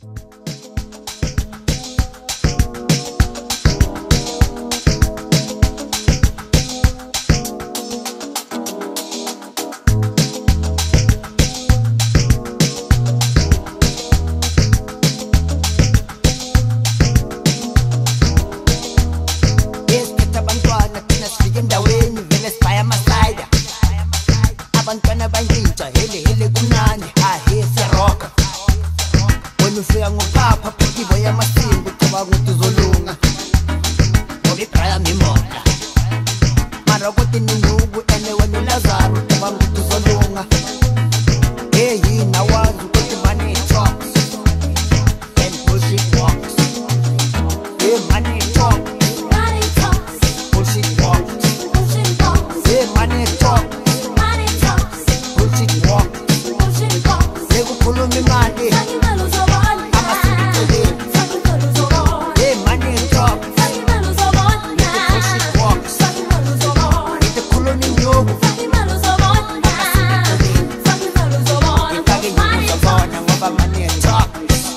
Abantwana bangintsha hele hele kumnandi ahe siyaroka wena ufika ngopapha phakibo yamasimbi ucabanga ukuthi uzolunga ngoba ibraya ngimona mara kodwa ininguku ene wena uLazaro ucabanga ukuthi uzolunga hey yini awazi ukuthi money talks and bullshit walks hey money talks bullshit walks hey money talks Kulumi mali, amasibiteli, hey money talk, bullshit walks, ite kulumi nyobu, amasibiteli, itake nyubu zabona ngoba money talks.